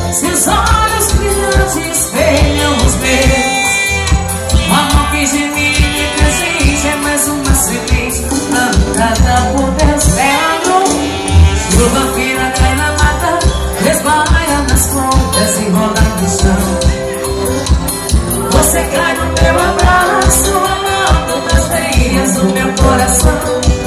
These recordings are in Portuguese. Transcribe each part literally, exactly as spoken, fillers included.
seus olhos brilhantes espelham os meus. O amor que gemia pra gente é mais uma semente plantada por Deus. É amor, chuva fina cai na mata, resbaia nas pontas e rola no chão. Você cai no meu abraço, amando das veias do meu coração.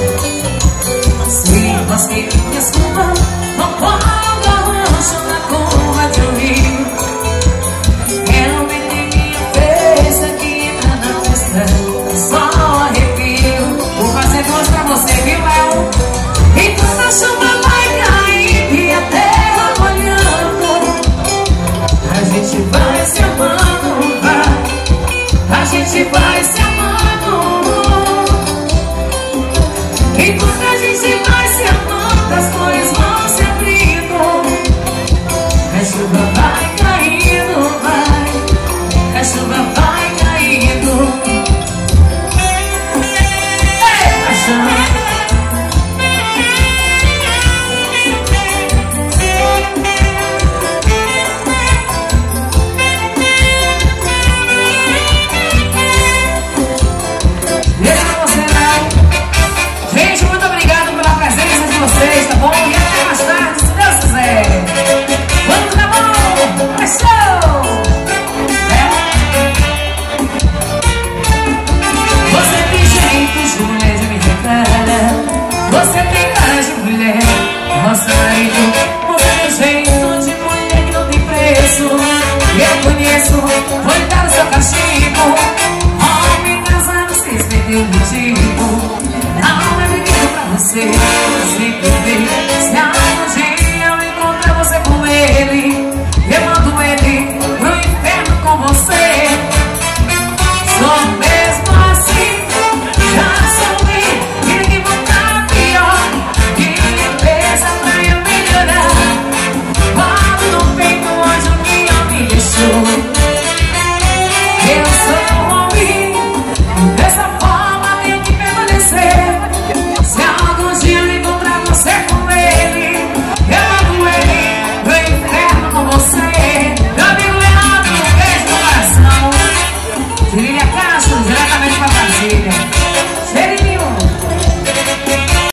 Sinto as queirinhas fumam, não qual garrancho na curva de um rio. Realmente minha cabeça que entra na festa, só arrepio. Vou fazer duas pra você, viu, El? Enquanto a chuva vai cair e a terra molhando, a gente vai se amando, vai. A gente vai se amando. Enquanto a gente vai se amando, as flores vão se abrindo. A chuva vai